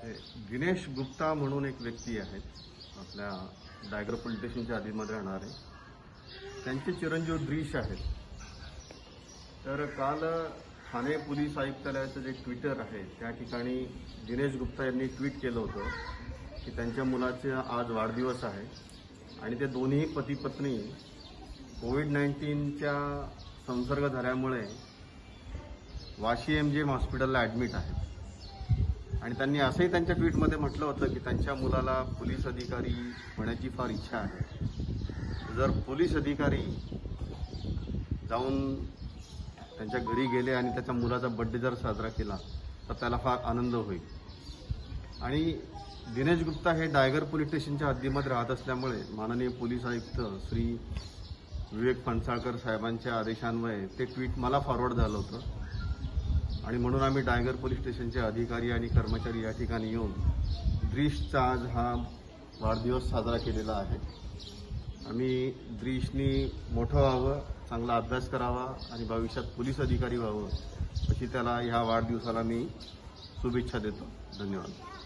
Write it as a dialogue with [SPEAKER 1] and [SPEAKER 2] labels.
[SPEAKER 1] दिनेश गुप्ता म्हणून एक व्यक्ती आहेत, आपल्या डायगर पोलीस स्टेशनच्या हद्दीमध्ये राहणारे. त्यांचे चिरंजीव द्रीश आहेत. तर काल ठाणे पोलीस आयुक्तालयाचं जे ट्विटर आहे त्या ठिकाणी दिनेश गुप्ता यांनी ट्विट केलं होतं की त्यांच्या मुलाचा आज वाढदिवस आहे आणि ते दोन्ही पती पत्नी कोविड-19च्या संसर्ग झाल्यामुळे वाशी एमजीएम हॉस्पिटलला ॲडमिट आहेत. आणि त्यांनी असंही त्यांच्या ट्विटमध्ये म्हटलं होतं की त्यांच्या मुलाला पोलीस अधिकारी होण्याची फार इच्छा आहे. जर पोलीस अधिकारी जाऊन त्यांच्या घरी गेले आणि त्याच्या मुलाचा बड्डे जर साजरा केला तर त्याला फार आनंद होईल. आणि दिनेश गुप्ता हे डायगर पोलीस स्टेशनच्या हद्दीमध्ये राहत असल्यामुळे माननीय पोलीस आयुक्त श्री विवेक फणसाळकर साहेबांच्या आदेशान्वये ते ट्विट मला फॉरवर्ड झालं होतं. आणि म्हणून आम्ही डायगर पोलीस स्टेशनचे अधिकारी आणि कर्मचारी या ठिकाणी येऊन द्रीशचा आज हा वाढदिवस साजरा केलेला आहे. आम्ही द्रीशनी मोठं व्हावं, चांगला अभ्यास करावा आणि भविष्यात पोलीस अधिकारी व्हावं अशी त्याला ह्या वाढदिवसाला मी शुभेच्छा देतो. धन्यवाद.